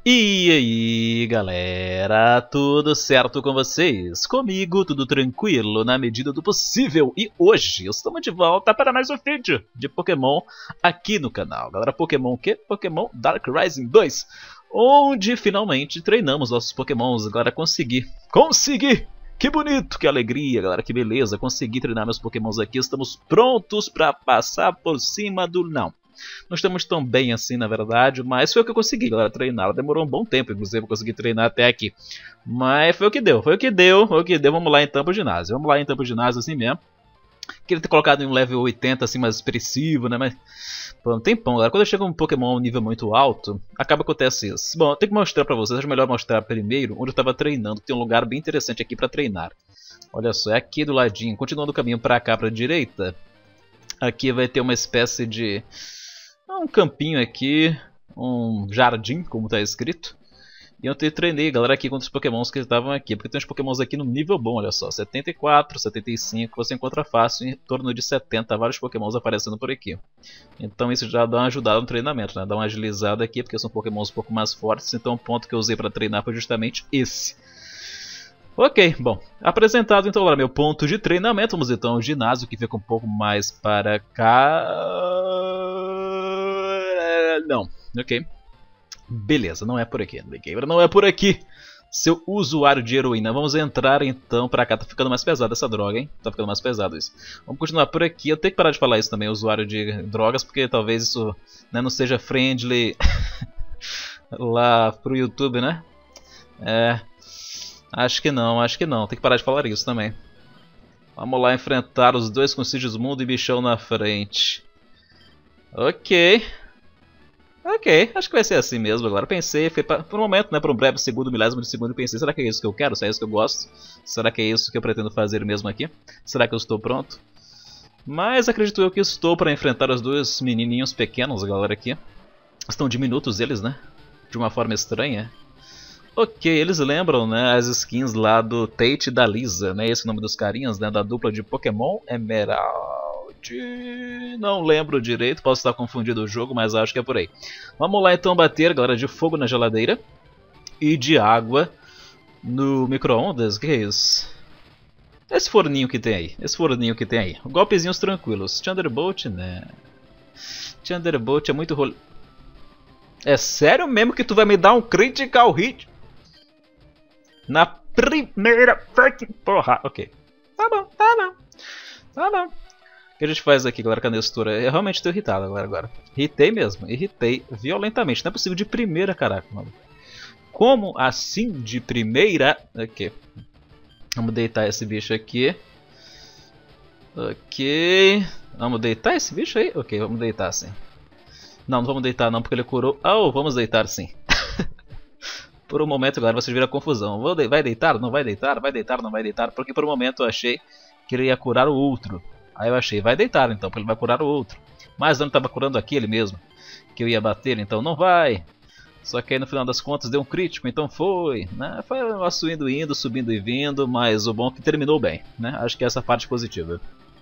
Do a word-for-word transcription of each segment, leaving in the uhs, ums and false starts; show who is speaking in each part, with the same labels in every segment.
Speaker 1: E aí galera, tudo certo com vocês? Comigo tudo tranquilo na medida do possível. E hoje estamos de volta para mais um vídeo de Pokémon aqui no canal. Galera, Pokémon o quê? Pokémon Dark Rising dois, onde finalmente treinamos nossos Pokémons. Galera, consegui, consegui! Que bonito, que alegria, galera, que beleza, consegui treinar meus Pokémons aqui. Estamos prontos para passar por cima do não. Não estamos tão bem assim, na verdade, mas foi o que eu consegui, galera, treinar. Demorou um bom tempo, inclusive, eu consegui treinar até aqui. Mas foi o que deu, foi o que deu, foi o que deu. Vamos lá então pro ginásio, vamos lá então pro ginásio assim mesmo. Queria ter colocado em um level oitenta, assim, mais expressivo, né, mas... Pô, não tem pão, galera. Quando eu chego um Pokémon a um nível muito alto, acaba acontecendo isso. Bom, eu tenho que mostrar pra vocês, acho melhor mostrar primeiro onde eu tava treinando. Tem um lugar bem interessante aqui pra treinar. Olha só, é aqui do ladinho, continuando o caminho pra cá, pra direita. Aqui vai ter uma espécie de... um campinho aqui, um jardim, como está escrito. E eu treinei, galera, aqui contra os Pokémons que estavam aqui. Porque tem uns Pokémons aqui no nível bom, olha só. setenta e quatro, setenta e cinco, você encontra fácil, em torno de setenta, vários Pokémons aparecendo por aqui. Então isso já dá uma ajudada no treinamento, né? Dá uma agilizada aqui, porque são Pokémons um pouco mais fortes. Então o ponto que eu usei para treinar foi justamente esse. Ok, bom, apresentado então lá meu ponto de treinamento, vamos então ao ginásio, que fica um pouco mais para cá... Não, ok. Beleza, não é por aqui, não é por aqui. Seu usuário de heroína, vamos entrar então pra cá. Tá ficando mais pesado essa droga, hein? Tá ficando mais pesado isso. Vamos continuar por aqui, eu tenho que parar de falar isso também, usuário de drogas, porque talvez isso, né, não seja friendly lá pro YouTube, né? É... Acho que não, acho que não. Tem que parar de falar isso também. Vamos lá enfrentar os dois com Sigismundo e Bichão na frente. Ok. Ok, acho que vai ser assim mesmo agora. Pensei, foi pra, por um momento, né, por um breve segundo, milésimo de segundo, pensei, será que é isso que eu quero? Será que é isso que eu gosto? Será que é isso que eu pretendo fazer mesmo aqui? Será que eu estou pronto? Mas acredito eu que estou para enfrentar os dois menininhos pequenos, galera, aqui. Estão diminutos eles, né? De uma forma estranha. Ok, eles lembram, né, as skins lá do Tate e da Lisa, né, esse é o nome dos carinhas, né, da dupla de Pokémon Emerald. Não lembro direito, posso estar confundindo o jogo, mas acho que é por aí. Vamos lá então bater, galera, de fogo na geladeira e de água no micro-ondas. Que é isso? Esse forninho que tem aí, esse forninho que tem aí. Golpezinhos tranquilos. Thunderbolt, né? Thunderbolt é muito rolo... É sério mesmo que tu vai me dar um critical hit? Na primeira fucking porra. Ok. Tá bom, tá bom. Tá bom. O que a gente faz aqui, galera, com a textura? Eu realmente estou irritado agora, agora. Irritei mesmo. Irritei violentamente. Não é possível de primeira, caraca, mano. Como assim de primeira? Ok. Vamos deitar esse bicho aqui. Ok. Vamos deitar esse bicho aí? Ok, vamos deitar sim. Não, não vamos deitar não, porque ele curou. Oh, vamos deitar sim. Por um momento, agora vocês viram a confusão. Vou de... Vai deitar? Não vai deitar? Vai deitar? Não vai deitar? Porque por um momento eu achei que ele ia curar o outro. Aí eu achei, vai deitar então, porque ele vai curar o outro. Mas eu não estava curando aquele mesmo, que eu ia bater, então não vai. Só que aí no final das contas deu um crítico, então foi. Né? Foi um negócio indo indo, subindo e vindo, mas o bom é que terminou bem. Né? Acho que é essa parte positiva.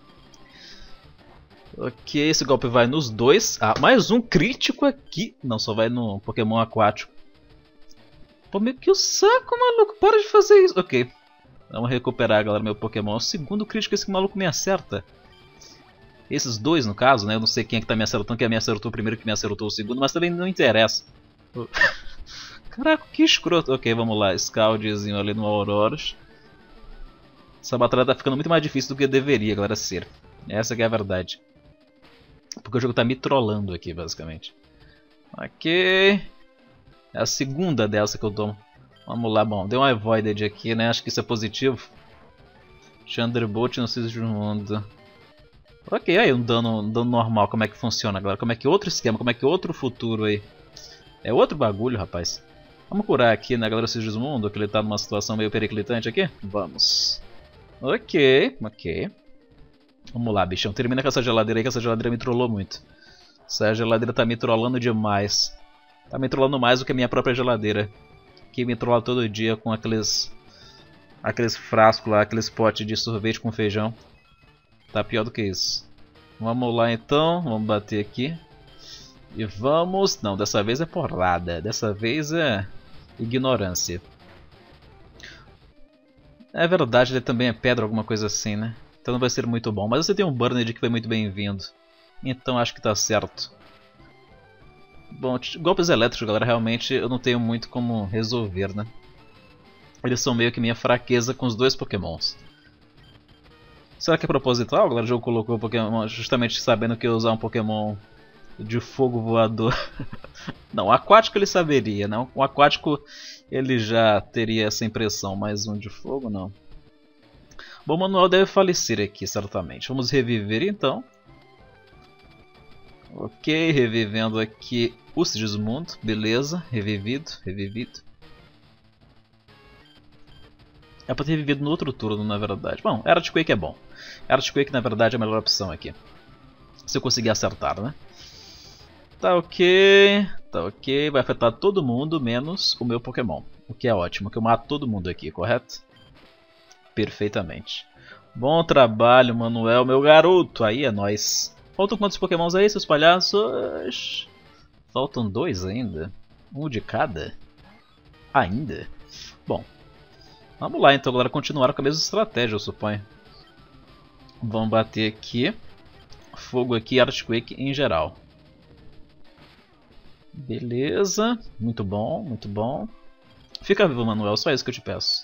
Speaker 1: Ok, esse golpe vai nos dois. Ah, mais um crítico aqui. Não, só vai no Pokémon aquático. Pô, meio que o saco, maluco, para de fazer isso. Ok, vamos recuperar, galera, meu Pokémon. O segundo crítico esse maluco me acerta. Esses dois, no caso, né? Eu não sei quem é que tá me acertando, quem me acertou o primeiro, que me acertou o segundo, mas também não interessa. Caraca, que escroto. Ok, vamos lá, Scaldzinho ali no Auroros. Essa batalha tá ficando muito mais difícil do que deveria, galera, ser. Essa que é a verdade. Porque o jogo tá me trollando aqui, basicamente. Ok. É a segunda dessa que eu tomo. Vamos lá, bom, deu um Avoided aqui, né? Acho que isso é positivo. Thunderbolt no Sigismundo. Ok, aí um dano, um dano normal, como é que funciona agora? Como é que outro esquema, como é que outro futuro aí? É outro bagulho, rapaz. Vamos curar aqui, né, galera, o Sigismundo, que ele tá numa situação meio periclitante aqui? Vamos. Ok, ok. Vamos lá, bichão, termina com essa geladeira aí, que essa geladeira me trollou muito. Essa geladeira tá me trollando demais. Tá me trollando mais do que a minha própria geladeira, que me trolla todo dia com aqueles aqueles frascos lá, aqueles potes de sorvete com feijão. Tá pior do que isso. Vamos lá então, vamos bater aqui. E vamos... Não, dessa vez é porrada. Dessa vez é ignorância. É verdade, ele também é pedra, alguma coisa assim, né? Então não vai ser muito bom. Mas você tem um Burned que foi muito bem-vindo. Então acho que tá certo. Bom, golpes elétricos, galera, realmente eu não tenho muito como resolver, né? Eles são meio que minha fraqueza com os dois pokémons. Será que é proposital? Galera, o jogo colocou o Pokémon justamente sabendo que eu ia usar um Pokémon de fogo voador. Não, o aquático ele saberia, né? O aquático ele já teria essa impressão, mas um de fogo não. Bom, o Manuel deve falecer aqui, certamente. Vamos reviver então. Ok, revivendo aqui o Sigismundo, beleza, revivido, revivido. É pra ter revivido no outro turno, na verdade. Bom, Earthquake é bom. Earthquake, na verdade, é a melhor opção aqui. Se eu conseguir acertar, né? Tá ok, tá ok. Vai afetar todo mundo, menos o meu Pokémon. O que é ótimo, que eu mato todo mundo aqui, correto? Perfeitamente. Bom trabalho, Manuel, meu garoto. Aí é nóis. Faltam quantos Pokémons aí, seus palhaços? Faltam dois ainda. Um de cada? Ainda? Bom. Vamos lá então, galera, continuar com a mesma estratégia, eu suponho. Vamos bater aqui. Fogo aqui, Earthquake em geral. Beleza. Muito bom, muito bom. Fica vivo, Manuel, só isso que eu te peço.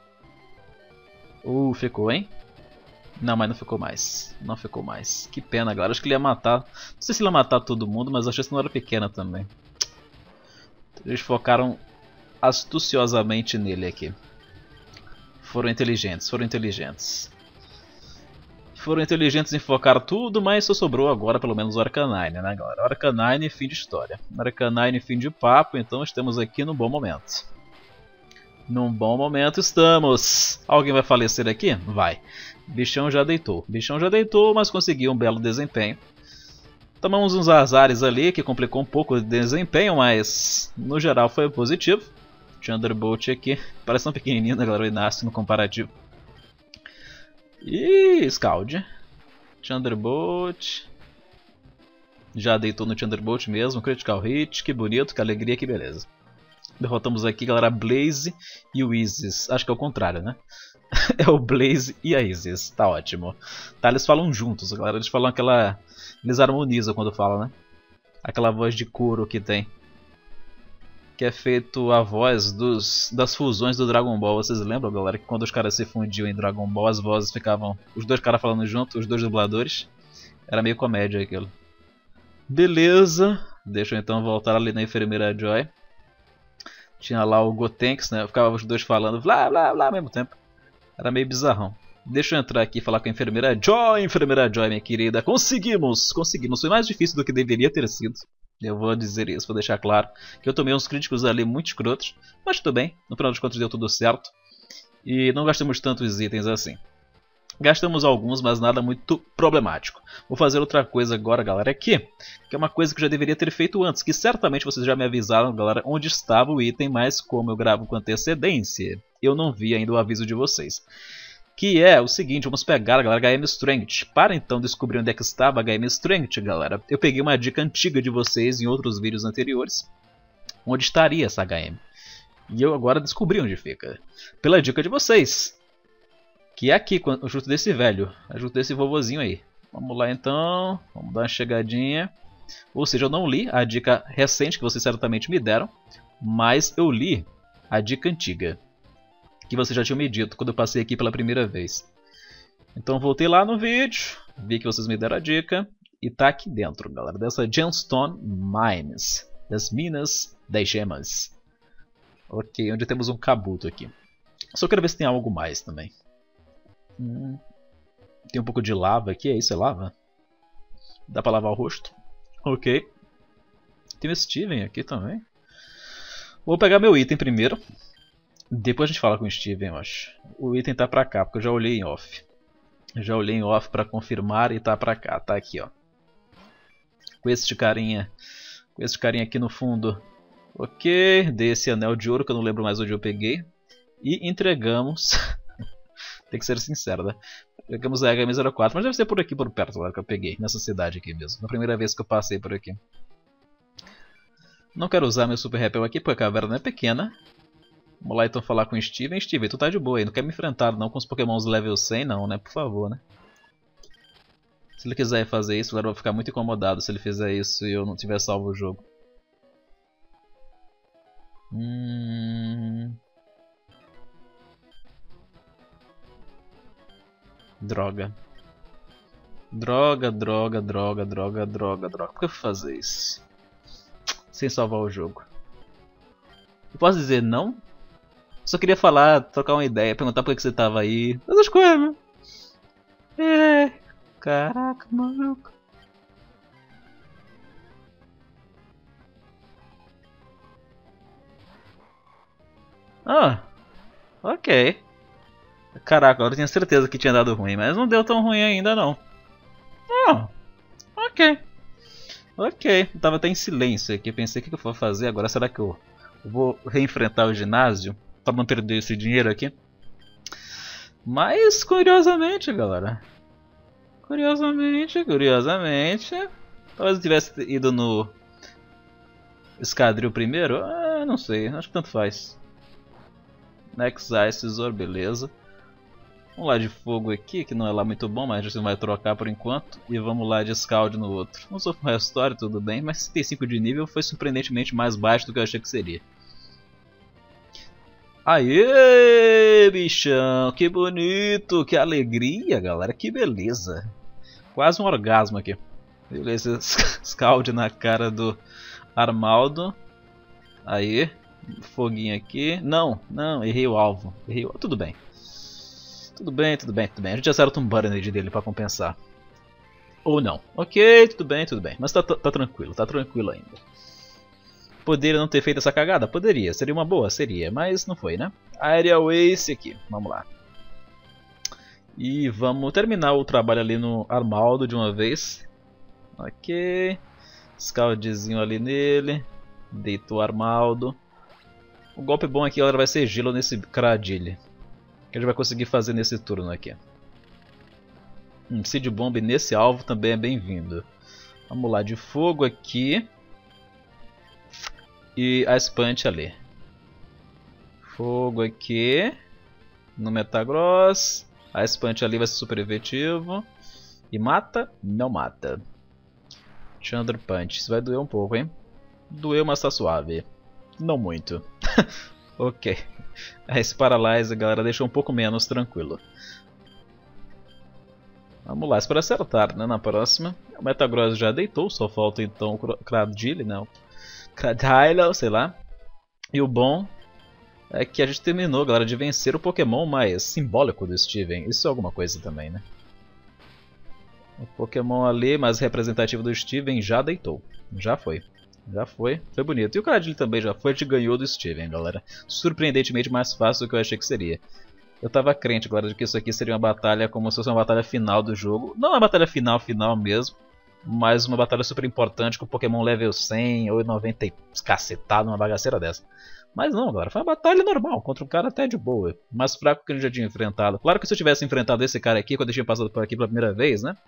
Speaker 1: Uh, ficou, hein? Não, mas não ficou mais. Não ficou mais. Que pena, galera. Acho que ele ia matar. Não sei se ele ia matar todo mundo, mas a chance não era pequena também. Eles focaram astuciosamente nele aqui. Foram inteligentes, foram inteligentes. Foram inteligentes em focar tudo, mas só sobrou agora pelo menos o Arcanine, né, galera? Arcanine, fim de história. Arcanine, fim de papo, então estamos aqui num bom momento. Num bom momento estamos. Alguém vai falecer aqui? Vai. Bichão já deitou. Bichão já deitou, mas conseguiu um belo desempenho. Tomamos uns azares ali, que complicou um pouco o desempenho, mas no geral foi positivo. Thunderbolt aqui. Parece tão pequenininho, né, galera? O Inácio no comparativo. E Scald. Thunderbolt. Já deitou no Thunderbolt mesmo. Critical Hit. Que bonito, que alegria, que beleza. Derrotamos aqui, galera, Blaze e o Isis. Acho que é o contrário, né? É o Blaze e a Isis. Tá ótimo. Tá, eles falam juntos, galera. Eles falam aquela... Eles harmonizam quando falam, né? Aquela voz de coro que tem. Que é feito a voz dos, das fusões do Dragon Ball. Vocês lembram, galera, que quando os caras se fundiam em Dragon Ball, as vozes ficavam... Os dois caras falando junto, os dois dubladores. Era meio comédia aquilo. Beleza. Deixa eu então voltar ali na Enfermeira Joy. Tinha lá o Gotenks, né? Ficava os dois falando blá blá blá ao mesmo tempo. Era meio bizarrão. Deixa eu entrar aqui e falar com a Enfermeira Joy. Enfermeira Joy, minha querida. Conseguimos! Conseguimos. Foi mais difícil do que deveria ter sido. Eu vou dizer isso, vou deixar claro. Que eu tomei uns críticos ali muito escrotos. Mas tudo bem. No final das contas deu tudo certo. E não gastamos tantos itens assim. Gastamos alguns, mas nada muito problemático. Vou fazer outra coisa agora, galera, aqui. Que é uma coisa que eu já deveria ter feito antes. Que certamente vocês já me avisaram, galera, onde estava o item. Mas como eu gravo com antecedência, eu não vi ainda o aviso de vocês. Que é o seguinte, vamos pegar, galera, H M Strength. Para então descobrir onde é que estava H M Strength, galera, eu peguei uma dica antiga de vocês em outros vídeos anteriores. Onde estaria essa H M. E eu agora descobri onde fica. Pela dica de vocês. Que é aqui, junto desse velho. Junto desse vovozinho aí. Vamos lá então. Vamos dar uma chegadinha. Ou seja, eu não li a dica recente que vocês certamente me deram. Mas eu li a dica antiga. Que vocês já tinham me dito quando eu passei aqui pela primeira vez. Então voltei lá no vídeo. Vi que vocês me deram a dica. E tá aqui dentro, galera. Dessa Gemstone Mines. Das Minas das Gemas. Ok, onde temos um Kabuto aqui. Só quero ver se tem algo mais também. Hum, tem um pouco de lava aqui, é isso? É lava? Dá pra lavar o rosto? Ok. Tem o Steven aqui também. Vou pegar meu item primeiro. Depois a gente fala com o Steven, eu acho. O item tá pra cá, porque eu já olhei em off. Já olhei em off pra confirmar e tá pra cá, tá aqui, ó. Com este carinha. Com este carinha aqui no fundo. Ok, dei esse anel de ouro que eu não lembro mais onde eu peguei. E entregamos. Tem que ser sincero, né? Pegamos a H M zero quatro, mas deve ser por aqui, por perto, lá que eu peguei. Nessa cidade aqui mesmo. Na primeira vez que eu passei por aqui. Não quero usar meu Super Repel aqui porque a caverna é pequena. Vamos lá então falar com o Steven. Steven, tu tá de boa aí, não quer me enfrentar não com os Pokémons level cem não, né? Por favor, né? Se ele quiser fazer isso, eu vou ficar muito incomodado se ele fizer isso e eu não tiver salvo o jogo. Hum... Droga. Droga, droga, droga, droga, droga, droga. Por que eu fui fazer isso? Sem salvar o jogo. Eu posso dizer não? Só queria falar, trocar uma ideia, perguntar por que você tava aí. Essas coisas, né? É. Caraca, maluco. Ah, ok. Caraca, agora eu tinha certeza que tinha dado ruim, mas não deu tão ruim ainda não. Ah, ok. Ok, eu tava até em silêncio aqui, pensei o que eu vou fazer agora, será que eu vou reenfrentar o ginásio pra não perder esse dinheiro aqui? Mas, curiosamente, galera, curiosamente, curiosamente, talvez eu tivesse ido no escadril primeiro, ah, não sei, acho que tanto faz. Next Ice Tesouro, beleza. Vamos lá de fogo aqui, que não é lá muito bom, mas a gente vai trocar por enquanto. E vamos lá de Scald no outro. Não sou um Restore, tudo bem, mas sessenta e cinco de nível foi surpreendentemente mais baixo do que eu achei que seria. Aê, bichão, que bonito, que alegria, galera, que beleza. Quase um orgasmo aqui. Beleza, Scald na cara do Armaldo. Aí, foguinho aqui. Não, não, errei o alvo. Errei o... Tudo bem. Tudo bem, tudo bem, tudo bem. A gente acerta um Burned dele pra compensar. Ou não. Ok, tudo bem, tudo bem. Mas tá, tá, tá tranquilo, tá tranquilo ainda. Poderia não ter feito essa cagada? Poderia. Seria uma boa? Seria. Mas não foi, né? Aerial Ace aqui. Vamos lá. E vamos terminar o trabalho ali no Armaldo de uma vez. Ok. Scaldzinho ali nele. Deitou o Armaldo. O golpe bom aqui, galera, vai ser gelo nesse Cradilly. Que a gente vai conseguir fazer nesse turno aqui. Um Seed Bomb nesse alvo também é bem-vindo. Vamos lá, de fogo aqui. E a Punch ali. Fogo aqui. No Metagross. A Punch ali vai ser super efetivo. E mata? Não mata. Chandra Punch. Isso vai doer um pouco, hein? Doeu, mas tá suave. Não muito. Ok. Esse Paralyze, galera, deixa um pouco menos tranquilo. Vamos lá, espero acertar, né, na próxima. O Metagross já deitou, só falta então o Cradilly, né? Cradilly, sei lá. E o bom é que a gente terminou, galera, de vencer o Pokémon mais simbólico do Steven. Isso é alguma coisa também, né? O Pokémon ali mais representativo do Steven já deitou. Já foi. Já foi, foi bonito. E o Cradilly também já foi, a gente ganhou do Steven, galera. Surpreendentemente mais fácil do que eu achei que seria. Eu tava crente, galera, de que isso aqui seria uma batalha como se fosse uma batalha final do jogo. Não uma batalha final, final mesmo. Mas uma batalha super importante com Pokémon level cem ou noventa e cacetado, uma bagaceira dessa. Mas não, galera, foi uma batalha normal, contra um cara até de boa. Mais fraco que a gente já tinha enfrentado. Claro que se eu tivesse enfrentado esse cara aqui, quando eu tinha passado por aqui pela primeira vez, né?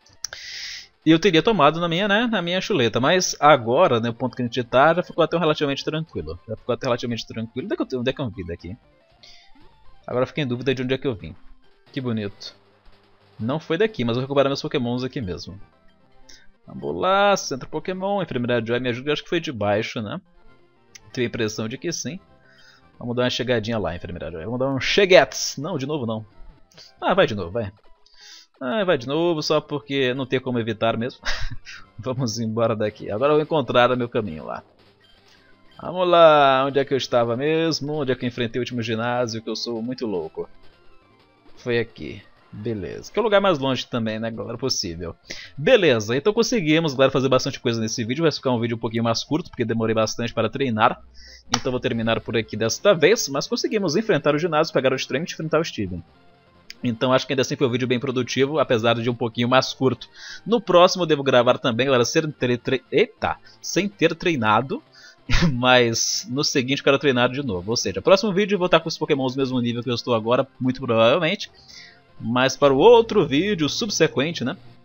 Speaker 1: E eu teria tomado na minha, né, na minha chuleta, mas agora, né, o ponto que a gente tá, já ficou até relativamente tranquilo. Já ficou até relativamente tranquilo. Onde é que eu, onde é que eu vim daqui? Agora eu fiquei em dúvida de onde é que eu vim. Que bonito. Não foi daqui, mas eu vou recuperar meus Pokémons aqui mesmo. Vamos lá, Centro Pokémon, Enfermidade Joy me ajuda, eu acho que foi de baixo, né? Tenho a impressão de que sim. Vamos dar uma chegadinha lá, Enfermidade Joy. Vamos dar um cheguetes. Não, de novo não. Ah, vai de novo, vai. Ah, vai de novo, só porque não tem como evitar mesmo. Vamos embora daqui. Agora eu vou encontrar o meu caminho lá. Vamos lá, onde é que eu estava mesmo? Onde é que eu enfrentei o último ginásio, que eu sou muito louco. Foi aqui. Beleza. Que é o lugar mais longe também, né, galera? Possível. Beleza, então conseguimos, galera, fazer bastante coisa nesse vídeo. Vai ficar um vídeo um pouquinho mais curto, porque demorei bastante para treinar. Então vou terminar por aqui desta vez. Mas conseguimos enfrentar o ginásio, pegar o Strength e enfrentar o Steven. Então acho que ainda assim foi um vídeo bem produtivo, apesar de um pouquinho mais curto. No próximo eu devo gravar também, galera, sem ter, tre... Eita, sem ter treinado. Mas no seguinte eu quero treinar de novo. Ou seja, próximo vídeo eu vou estar com os Pokémons do mesmo nível que eu estou agora, muito provavelmente. Mas para o outro vídeo subsequente, né?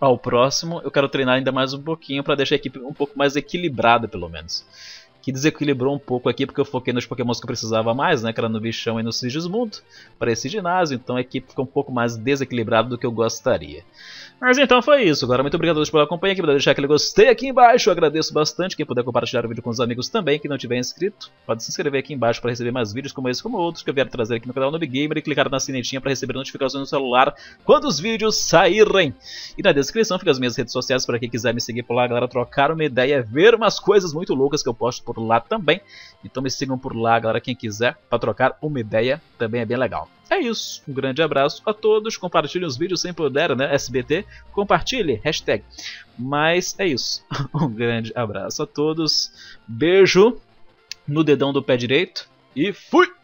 Speaker 1: ao próximo, eu quero treinar ainda mais um pouquinho para deixar a equipe um pouco mais equilibrada, pelo menos. Que desequilibrou um pouco aqui porque eu foquei nos pokémons que eu precisava mais, né, que era no bichão e no Sigismundo, para esse ginásio, então a equipe ficou um pouco mais desequilibrada do que eu gostaria. Mas então foi isso, agora muito obrigado a todos pela companhia, que puder deixar aquele gostei aqui embaixo, eu agradeço bastante, quem puder compartilhar o vídeo com os amigos também, quem não tiver inscrito, pode se inscrever aqui embaixo para receber mais vídeos como esse como outros que eu vier trazer aqui no canal Noob Gamer e clicar na sinetinha para receber notificações no celular quando os vídeos saírem. E na descrição fica as minhas redes sociais para quem quiser me seguir por lá, galera, trocar uma ideia, ver umas coisas muito loucas que eu posto por lá também. Então me sigam por lá, galera, quem quiser, para trocar uma ideia, também é bem legal. É isso, um grande abraço a todos, compartilhem os vídeos sem puder, né, S B T, compartilhe, hashtag. Mas é isso, um grande abraço a todos, beijo no dedão do pé direito e fui!